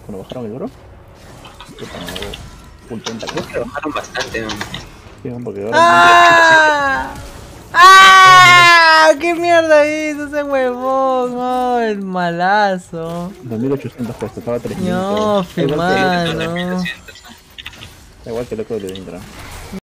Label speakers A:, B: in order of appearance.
A: cuando bajaron el oro. Puta, no, full 30
B: Creo que bajaron bastante, ¿no?
A: Sí, porque ahora
C: ¡Ah! ¡Ah! ¿Qué mierda hizo ese huevón? Oh, el malazo.
A: 2800 cuesta, estaba 3000.
C: No,
A: Igual
C: mano.
B: Sí, 2200, ¿no?
A: igual que el otro de Indra.